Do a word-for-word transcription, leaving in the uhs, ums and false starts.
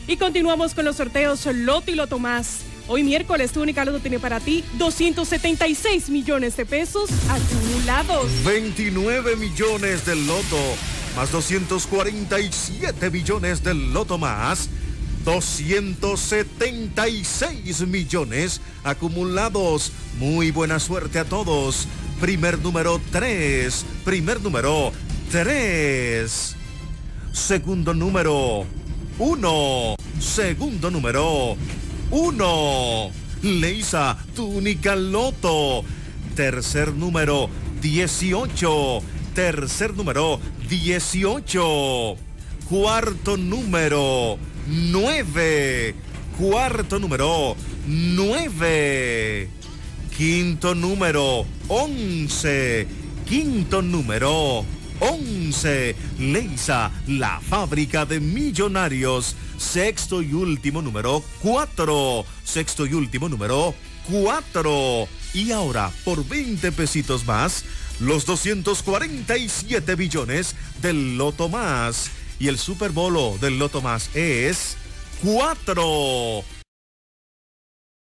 Y continuamos con los sorteos Loto y Loto Más. Hoy miércoles, tu única Loto tiene para ti doscientos setenta y seis millones de pesos acumulados. veintinueve millones del Loto, más doscientos cuarenta y siete millones del Loto Más. doscientos setenta y seis millones acumulados. Muy buena suerte a todos. Primer número tres. Primer número tres. Segundo número uno. Segundo número uno. Leisa, tu única Loto. Tercer número dieciocho. Tercer número dieciocho. Cuarto número nueve. Cuarto número nueve. Quinto número once. Quinto número once. Leisa, la fábrica de millonarios. Sexto y último número cuatro. Sexto y último número cuatro. Y ahora, por veinte pesitos más, los doscientos cuarenta y siete billones del Loto Más. Y el Super Bolo del Loto Más es cuatro.